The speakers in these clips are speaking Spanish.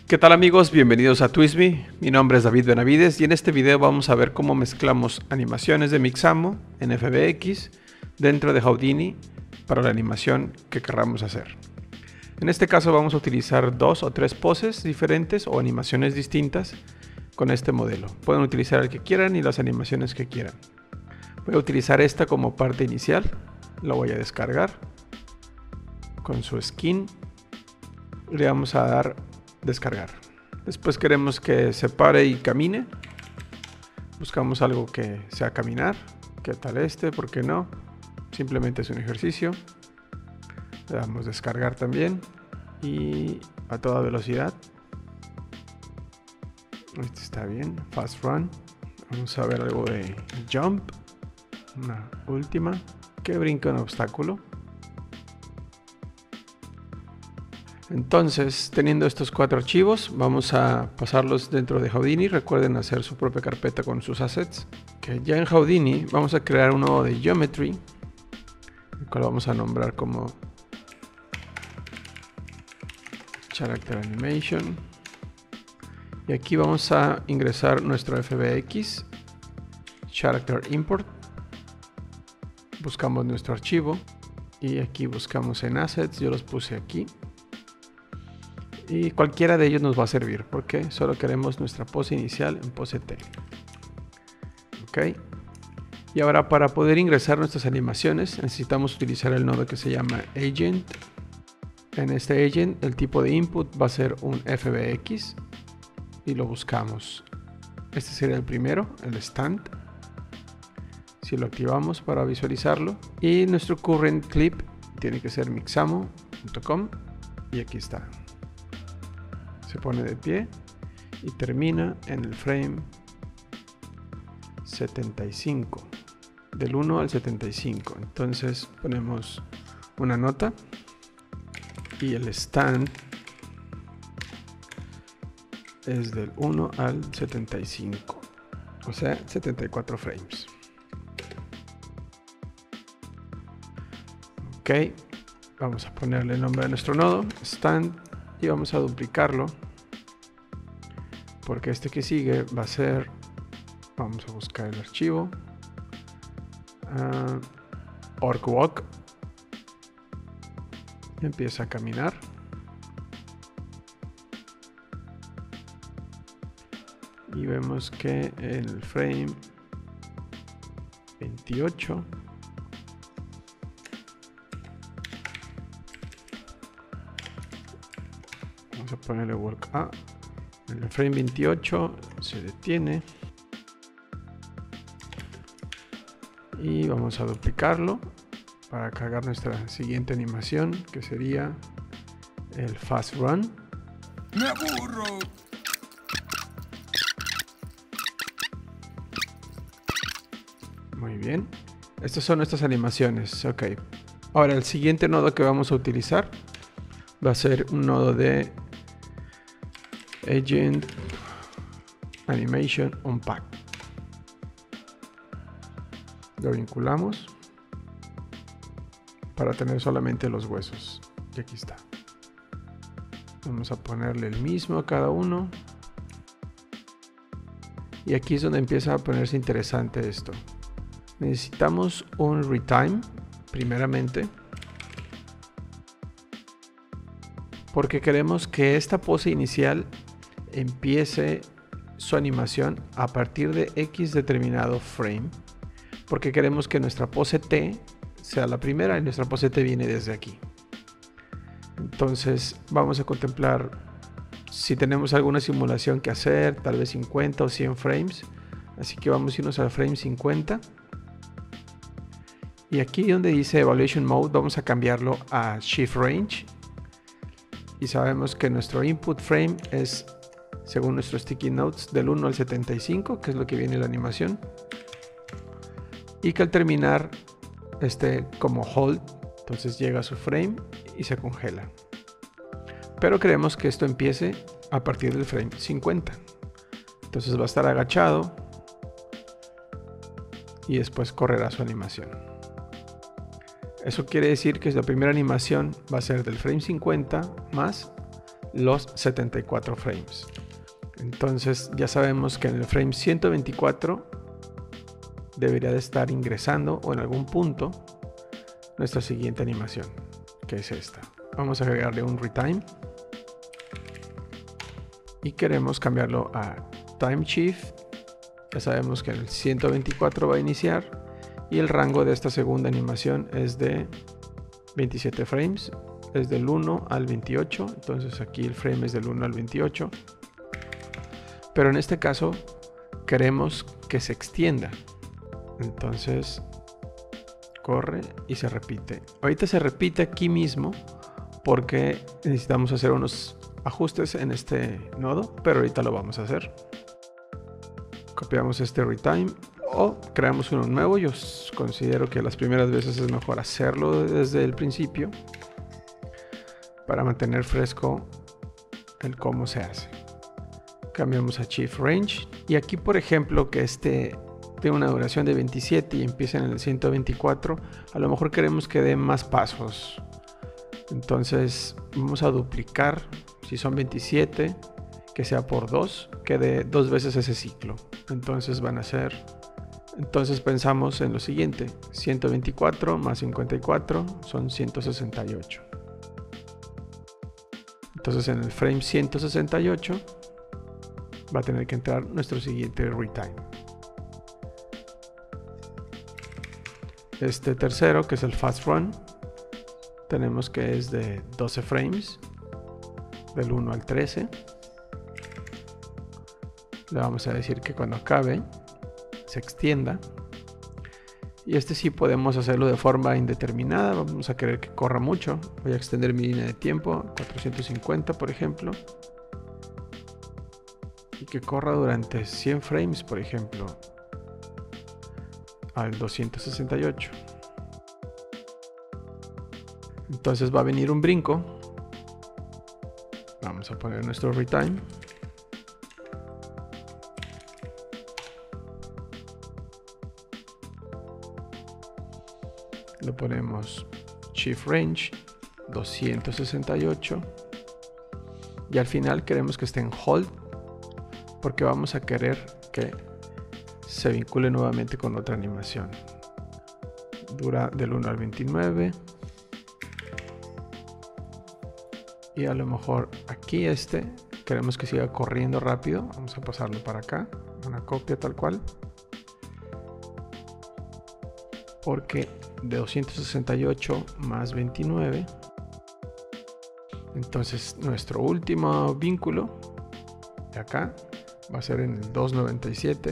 ¿Qué tal amigos? Bienvenidos a Twisme. Mi nombre es David Benavides y en este video vamos a ver cómo mezclamos animaciones de Mixamo en FBX dentro de Houdini para la animación que querramos hacer. En este caso vamos a utilizar 2 o 3 poses diferentes o animaciones distintas con este modelo. Pueden utilizar el que quieran y las animaciones que quieran. Voy a utilizar esta como parte inicial. La voy a descargar con su skin. Le vamos a dar descargar. Después queremos que se pare y camine. Buscamos algo que sea caminar. ¿Qué tal este? ¿Por qué no? Simplemente es un ejercicio. Le damos descargar también y a toda velocidad. Este está bien. Fast run. Vamos a ver algo de jump. Una última. Que brinca un obstáculo. Entonces, teniendo estos 4 archivos, vamos a pasarlos dentro de Houdini. Recuerden hacer su propia carpeta con sus assets. Que ya en Houdini vamos a crear un nodo de Geometry, el cual vamos a nombrar como Character Animation. Y aquí vamos a ingresar nuestro FBX, Character Import. Buscamos nuestro archivo y aquí buscamos en Assets. Yo los puse aquí. Y cualquiera de ellos nos va a servir porque solo queremos nuestra pose inicial en pose T. Ok. Y ahora para poder ingresar nuestras animaciones necesitamos utilizar el nodo que se llama Agent. En este Agent el tipo de input va a ser un FBX y lo buscamos. Este sería el primero, el stand. Si lo activamos para visualizarlo. Y nuestro current clip tiene que ser mixamo.com y aquí está. Se pone de pie y termina en el frame 75, del 1 al 75. Entonces ponemos una nota y el stand es del 1 al 75, o sea 74 frames. Ok, vamos a ponerle el nombre a nuestro nodo, stand. Y vamos a duplicarlo porque este que sigue va a ser, vamos a buscar el archivo, orcwalk, y empieza a caminar. Y vemos que el frame 28 vamos a ponerle walk A. En el frame 28 se detiene y vamos a duplicarlo para cargar nuestra siguiente animación, que sería el fast run. ¡Me aburro! Muy bien, estas son nuestras animaciones. Ok, ahora el siguiente nodo que vamos a utilizar va a ser un nodo de Agent Animation Unpack. Lo vinculamos para tener solamente los huesos. Y aquí está. Vamos a ponerle el mismo a cada uno. Y aquí es donde empieza a ponerse interesante esto. Necesitamos un retime, primeramente, porque queremos que esta pose inicial empiece su animación a partir de X determinado frame, porque queremos que nuestra pose T sea la primera y nuestra pose T viene desde aquí. Entonces vamos a contemplar si tenemos alguna simulación que hacer, tal vez 50 o 100 frames, así que vamos a irnos al frame 50 y aquí donde dice Evaluation Mode vamos a cambiarlo a Shift Range y sabemos que nuestro input frame es, según nuestros sticky notes, del 1 al 75, que es lo que viene en la animación, y que al terminar esté como hold, entonces llega a su frame y se congela. Pero queremos que esto empiece a partir del frame 50, entonces va a estar agachado y después correrá su animación. Eso quiere decir que la primera animación va a ser del frame 50 más los 74 frames. Entonces ya sabemos que en el frame 124 debería de estar ingresando o en algún punto nuestra siguiente animación, que es esta. Vamos a agregarle un retime y queremos cambiarlo a time shift. Ya sabemos que en el 124 va a iniciar y el rango de esta segunda animación es de 27 frames, es del 1 al 28, entonces aquí el frame es del 1 al 28, pero en este caso queremos que se extienda, entonces corre y se repite. Ahorita se repite aquí mismo porque necesitamos hacer unos ajustes en este nodo, pero ahorita lo vamos a hacer. Copiamos este retime o creamos uno nuevo. Yo considero que las primeras veces es mejor hacerlo desde el principio para mantener fresco el cómo se hace. Cambiamos a Shift Range y aquí, por ejemplo, que este tiene una duración de 27 y empieza en el 124, a lo mejor queremos que dé más pasos, entonces vamos a duplicar. Si son 27, que sea por 2, que dé 2 veces ese ciclo. Entonces van a ser, entonces pensamos en lo siguiente: 124 más 54 son 168. Entonces en el frame 168 va a tener que entrar nuestro siguiente retime. Este tercero, que es el fast run, tenemos que es de 12 frames, del 1 al 13. Le vamos a decir que cuando acabe se extienda. Y este sí podemos hacerlo de forma indeterminada. Vamos a querer que corra mucho. Voy a extender mi línea de tiempo, 450 por ejemplo. Y que corra durante 100 frames, por ejemplo, al 268. Entonces va a venir un brinco. Vamos a poner nuestro retime. Le ponemos Shift Range 268 y al final queremos que esté en Hold porque vamos a querer que se vincule nuevamente con otra animación. Dura del 1 al 29 y a lo mejor aquí queremos que siga corriendo rápido. Vamos a pasarlo para acá, una copia tal cual, porque de 268 más 29, entonces nuestro último vínculo de acá va a ser en el 297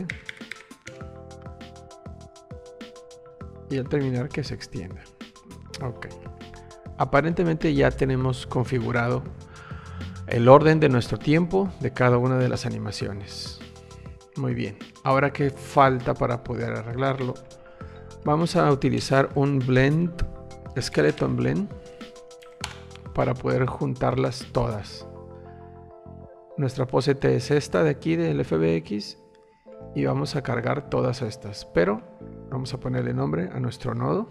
y al terminar que se extienda. Ok, aparentemente ya tenemos configurado el orden de nuestro tiempo de cada una de las animaciones. Muy bien, ahora ¿qué falta para poder arreglarlo? Vamos a utilizar un blend, Skeleton Blend, para poder juntarlas todas. Nuestra pose T es esta de aquí del FBX y vamos a cargar todas estas, pero vamos a ponerle nombre a nuestro nodo.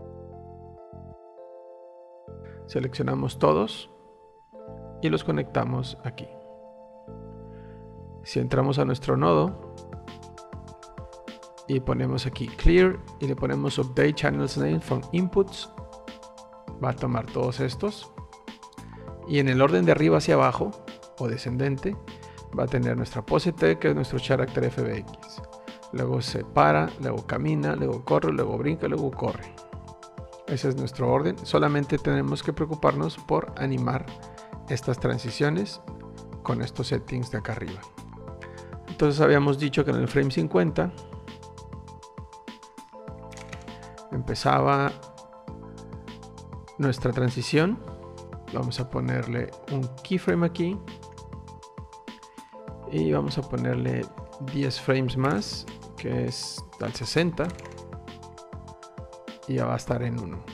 Seleccionamos todos y los conectamos aquí. Si entramos a nuestro nodo y ponemos aquí Clear y le ponemos Update Channels Name from Inputs, va a tomar todos estos y en el orden de arriba hacia abajo o descendente va a tener nuestra pose T, que es nuestro character FBX. Luego se para, luego camina, luego corre, luego brinca, luego corre. Ese es nuestro orden. Solamente tenemos que preocuparnos por animar estas transiciones con estos settings de acá arriba. Entonces habíamos dicho que en el frame 50 empezaba nuestra transición. Vamos a ponerle un keyframe aquí y vamos a ponerle 10 frames más, que es al 60, y ya va a estar en 1.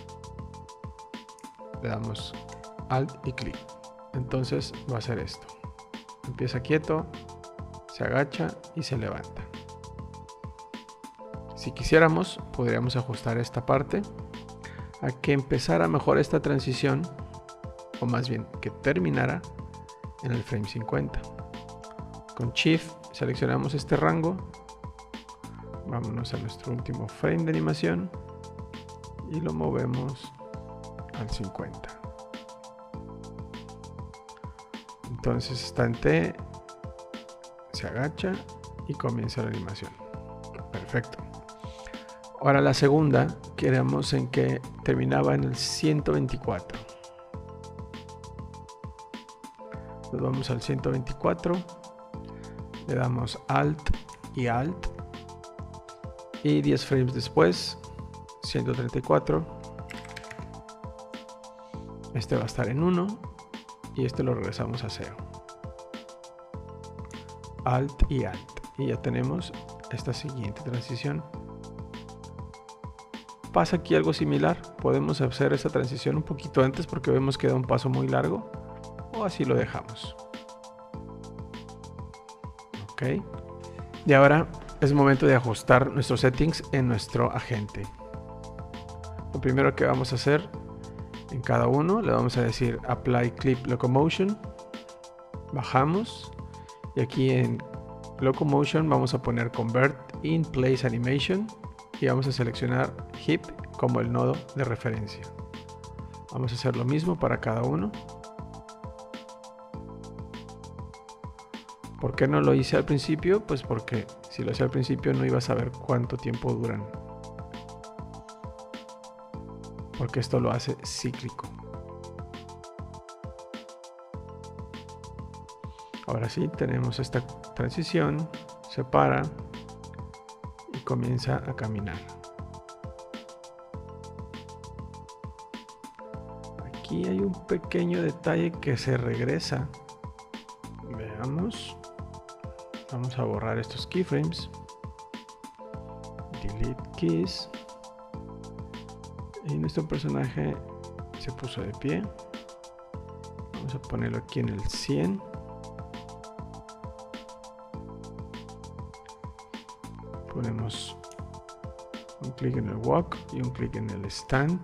Le damos Alt y clic. Entonces va a ser esto: empieza quieto, se agacha y se levanta. Si quisiéramos, podríamos ajustar esta parte a que empezara mejor esta transición, o más bien que terminara en el frame 50. Con Shift seleccionamos este rango, vámonos a nuestro último frame de animación y lo movemos al 50. Entonces está en T, se agacha y comienza la animación. Perfecto. Ahora la segunda, queremos en que terminaba en el 124. Nos vamos al 124, le damos Alt y Alt, y 10 frames después, 134. Este va a estar en 1 y este lo regresamos a 0. Alt y Alt, y ya tenemos esta siguiente transición. Pasa aquí algo similar, podemos hacer esta transición un poquito antes porque vemos que da un paso muy largo, o así lo dejamos. Ok, y ahora es momento de ajustar nuestros settings en nuestro agente. Lo primero que vamos a hacer en cada uno, le vamos a decir Apply Clip Locomotion, bajamos y aquí en Locomotion vamos a poner Convert in Place Animation y vamos a seleccionar Hip como el nodo de referencia. Vamos a hacer lo mismo para cada uno. ¿Por qué no lo hice al principio? Pues porque si lo hacía al principio no iba a saber cuánto tiempo duran, porque esto lo hace cíclico. Ahora sí, tenemos esta transición, se para y comienza a caminar. Aquí hay un pequeño detalle que se regresa. Veamos. Vamos a borrar estos keyframes. Delete keys. Y nuestro personaje se puso de pie. Vamos a ponerlo aquí en el 100. Ponemos un clic en el walk y un clic en el stand.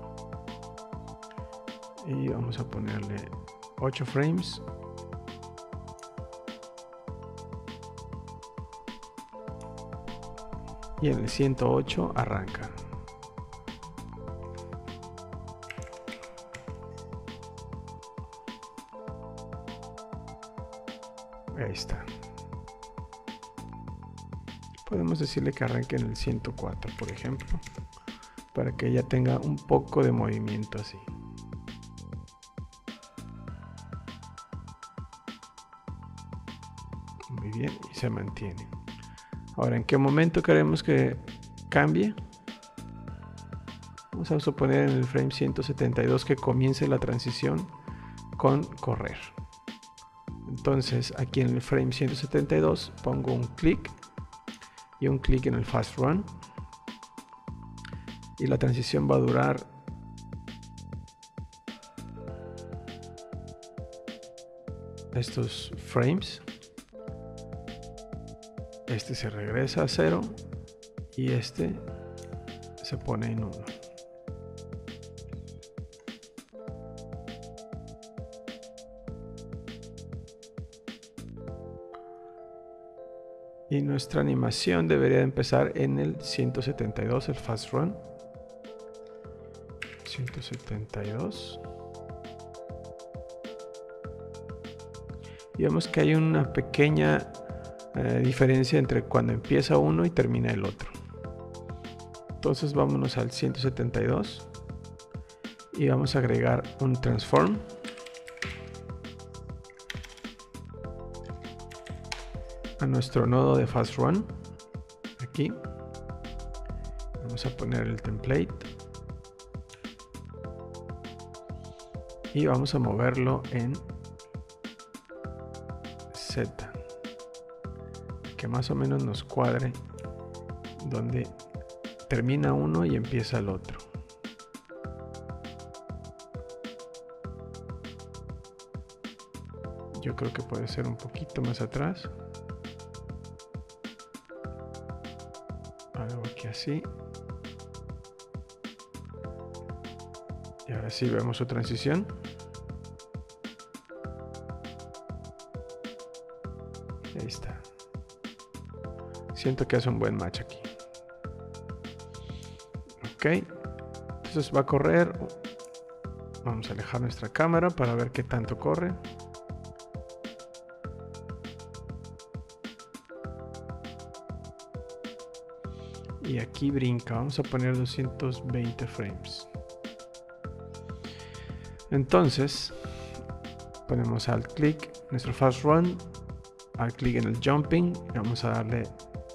Y vamos a ponerle 8 frames. Y en el 108 arranca. Ahí está. Podemos decirle que arranque en el 104, por ejemplo, para que ella tenga un poco de movimiento así. Muy bien, y se mantiene. Ahora, ¿en qué momento queremos que cambie? Vamos a suponer en el frame 172 que comience la transición con correr. Entonces, aquí en el frame 172 pongo un clic y un clic en el Fast Run. Y la transición va a durar estos frames. Este se regresa a 0 y este se pone en 1. Y nuestra animación debería empezar en el 172, el Fast Run. 172. Y vemos que hay una pequeña diferencia entre cuando empieza uno y termina el otro. Entonces vámonos al 172 y vamos a agregar un transform. A nuestro nodo de Fast Run. Aquí vamos a poner el template y vamos a moverlo en Z, que más o menos nos cuadre donde termina uno y empieza el otro. Yo creo que puede ser un poquito más atrás. Algo aquí así. Y ahora sí vemos su transición. Ahí está. Siento que hace un buen match aquí. Ok. Entonces va a correr. Vamos a alejar nuestra cámara para ver qué tanto corre. Y aquí brinca. Vamos a poner 220 frames. Entonces ponemos alt click, nuestro fast run, alt click en el jumping, y vamos a darle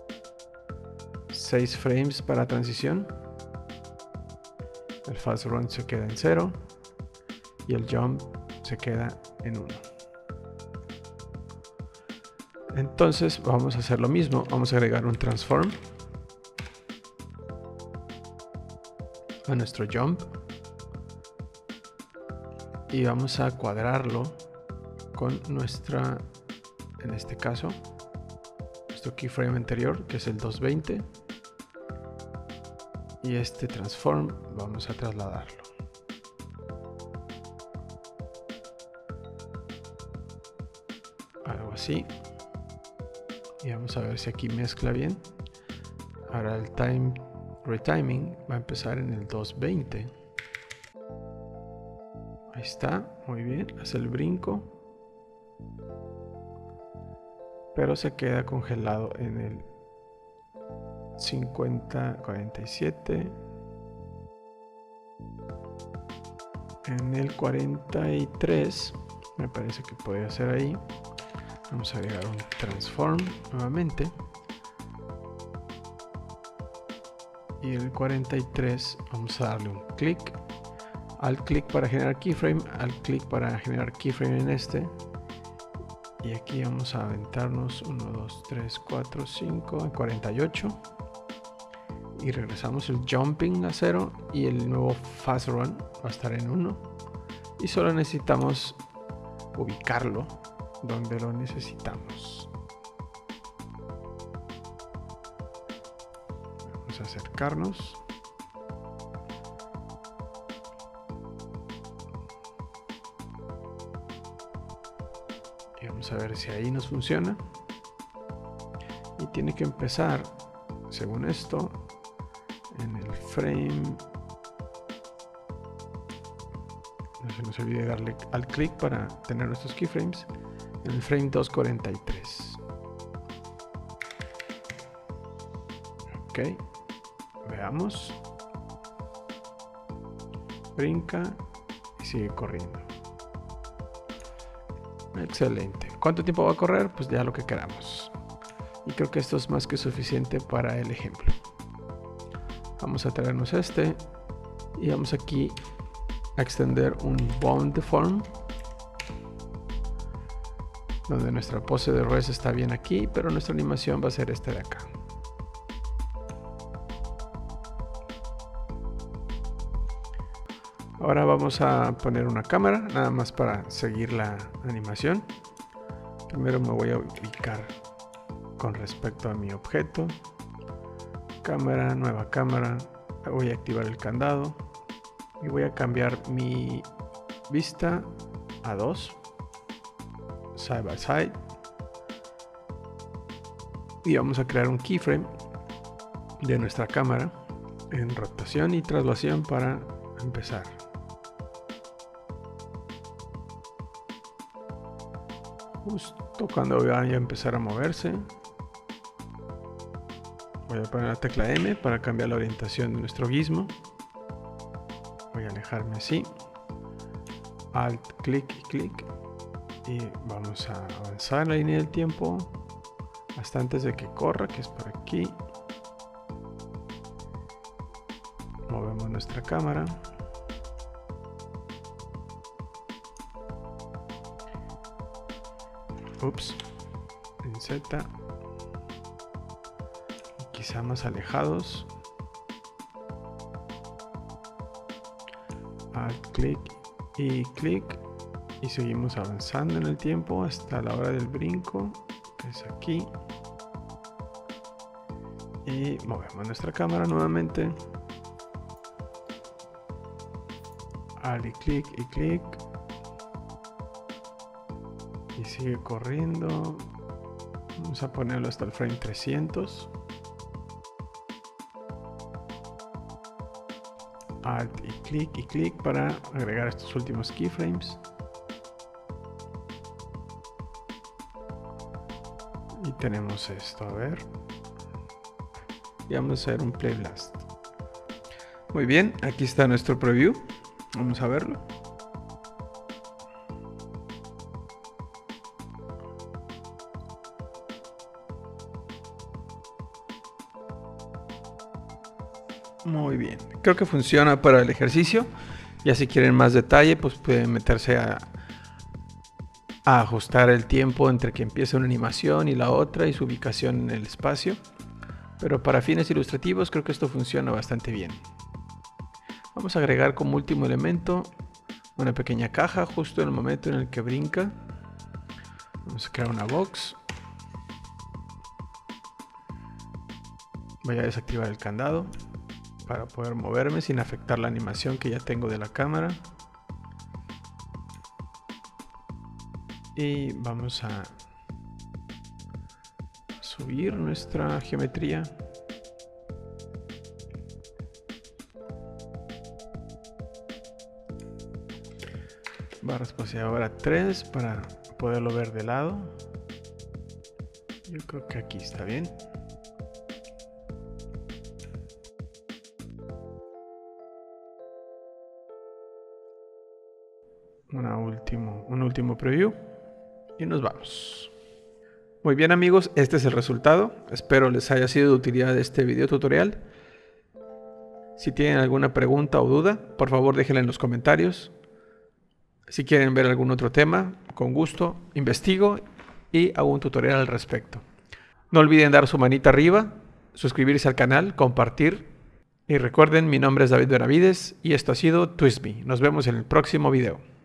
6 frames para transición. El fast run se queda en 0 y el jump se queda en 1. Entonces vamos a hacer lo mismo, vamos a agregar un transform a nuestro jump y vamos a cuadrarlo con nuestra, en este caso, nuestro keyframe anterior, que es el 220, y este transform vamos a trasladarlo. Algo así. Y vamos a ver si aquí mezcla bien. Ahora el retiming va a empezar en el 220. Ahí está, muy bien, hace el brinco, pero se queda congelado en el 50-47, en el 43, me parece que puede ser ahí. Vamos a agregar un transform nuevamente. Y el 43 vamos a darle un clic. Alt click para generar keyframe, alt click para generar keyframe en este. Y aquí vamos a aventarnos 1, 2, 3, 4, 5, en 48. Y regresamos el jumping a 0 y el nuevo fast run va a estar en 1. Y solo necesitamos ubicarlo donde lo necesitamos. Vamos a acercarnos. Y vamos a ver si ahí nos funciona. Y tiene que empezar, según esto, en el frame. No se nos olvide darle al clic para tener nuestros keyframes. En el frame 243. Ok. Veamos. Brinca y sigue corriendo. Excelente. ¿Cuánto tiempo va a correr? Pues ya lo que queramos. Y creo que esto es más que suficiente para el ejemplo. Vamos a traernos este y vamos aquí a extender un bound deform, donde nuestra pose de res está bien aquí, pero nuestra animación va a ser este de acá. Ahora vamos a poner una cámara, nada más para seguir la animación. Primero me voy a ubicar con respecto a mi objeto. Cámara, nueva cámara. Voy a activar el candado y voy a cambiar mi vista a 2, side by side. Y vamos a crear un keyframe de nuestra cámara en rotación y traslación para empezar. Justo cuando vaya a empezar a moverse, voy a poner la tecla M para cambiar la orientación de nuestro gizmo. Voy a alejarme así. Alt, clic y clic. Y vamos a avanzar en la línea del tiempo hasta antes de que corra, que es por aquí. Movemos nuestra cámara. Ups, en Z, quizá más alejados. Alt clic y clic y seguimos avanzando en el tiempo hasta la hora del brinco, que es aquí. Y movemos nuestra cámara nuevamente. Alt y clic y clic. Y sigue corriendo. Vamos a ponerlo hasta el frame 300. Alt y clic para agregar estos últimos keyframes. Y tenemos esto, a ver. Y vamos a hacer un play blast. Muy bien, aquí está nuestro preview. Vamos a verlo. Muy bien, creo que funciona para el ejercicio. Ya si quieren más detalle, pues pueden meterse a ajustar el tiempo entre que empiece una animación y la otra y su ubicación en el espacio. Pero para fines ilustrativos creo que esto funciona bastante bien. Vamos a agregar como último elemento una pequeña caja justo en el momento en el que brinca. Vamos a crear una box. Voy a desactivar el candado para poder moverme sin afectar la animación que ya tengo de la cámara. Y vamos a subir nuestra geometría. Barra espaciadora 3 para poderlo ver de lado. Yo creo que aquí está bien. Un último preview y nos vamos. Muy bien amigos, este es el resultado. Espero les haya sido de utilidad este video tutorial. Si tienen alguna pregunta o duda, por favor déjenla en los comentarios. Si quieren ver algún otro tema, con gusto investigo y hago un tutorial al respecto. No olviden dar su manita arriba, suscribirse al canal, compartir. Y recuerden, mi nombre es David Benavides y esto ha sido TwistMe. Nos vemos en el próximo video.